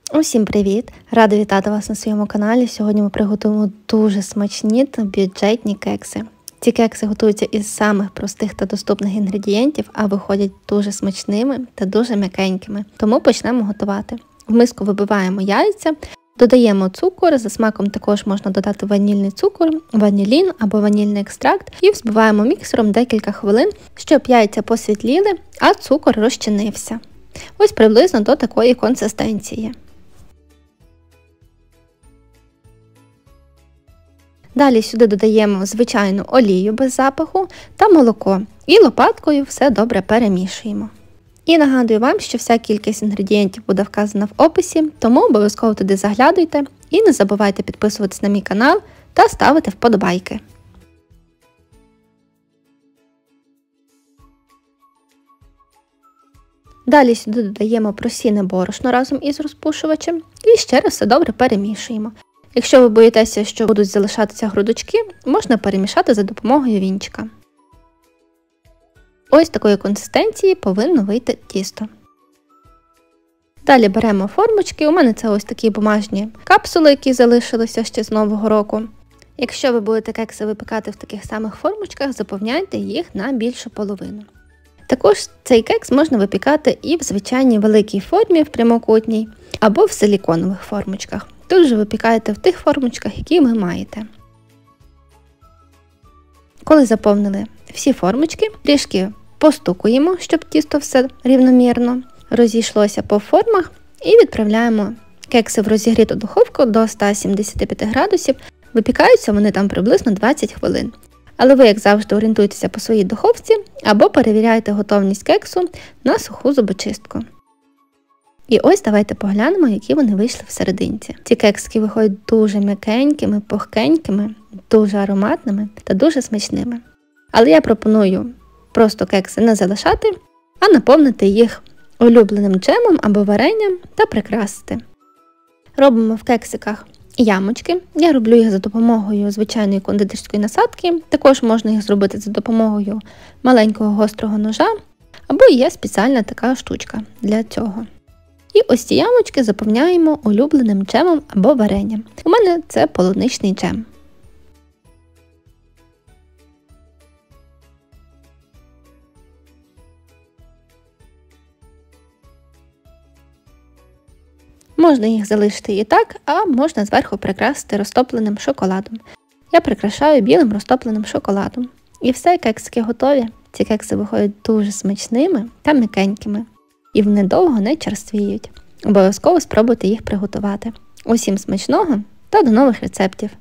Усім привіт! Рада вітати вас на своєму каналі. Сьогодні ми приготуємо дуже смачні та бюджетні кекси. Ці кекси готуються із самих простих та доступних інгредієнтів, а виходять дуже смачними та дуже м'якенькими. Тому почнемо готувати. В миску вибиваємо яйця, додаємо цукор, за смаком також можна додати ванільний цукор, ванілін або ванільний екстракт і взбиваємо міксером декілька хвилин, щоб яйця посвітліли, а цукор розчинився. Ось приблизно до такої консистенції. Далі сюди додаємо звичайну олію без запаху та молоко і лопаткою все добре перемішуємо. І нагадую вам, що вся кількість інгредієнтів буде вказана в описі, тому обов'язково туди заглядуйте і не забувайте підписуватись на мій канал та ставити вподобайки. Далі сюди додаємо просіяне борошно разом із розпушувачем і ще раз все добре перемішуємо. Якщо ви боїтеся, що будуть залишатися грудочки, можна перемішати за допомогою вінчика. Ось такої консистенції повинно вийти тісто. Далі беремо формочки, у мене це ось такі бумажні капсули, які залишилися ще з Нового року. Якщо ви будете кекси випікати в таких самих формочках, заповняйте їх на більшу половину. Також цей кекс можна випікати і в звичайній великій формі, в прямокутній, або в силіконових формочках. Тут же випікаєте в тих формочках, які ви маєте. Коли заповнили всі формочки, трішки постукуємо, щоб тісто все рівномірно розійшлося по формах, і відправляємо кекси в розігріту духовку до 175 градусів. Випікаються вони там приблизно 20 хвилин. Але ви, як завжди, орієнтуйтеся по своїй духовці або перевіряйте готовність кексу на суху зубочистку. І ось давайте поглянемо, які вони вийшли всерединці. Ці кексики виходять дуже м'якенькими, пухкенькими, дуже ароматними та дуже смачними. Але я пропоную просто кекси не залишати, а наповнити їх улюбленим джемом або варенням та прикрасити. Робимо в кексиках ямочки. Я роблю їх за допомогою звичайної кондитерської насадки. Також можна їх зробити за допомогою маленького гострого ножа, або є спеціальна така штучка для цього. І ось ці ямочки заповняємо улюбленим джемом або варенням. У мене це полуничний джем. Можна їх залишити і так, а можна зверху прикрасити розтопленим шоколадом. Я прикрашаю білим розтопленим шоколадом. І все, кексики готові. Ці кекси виходять дуже смачними та м'якенькими. І вони довго не черствіють. Обов'язково спробуйте їх приготувати. Усім смачного та до нових рецептів!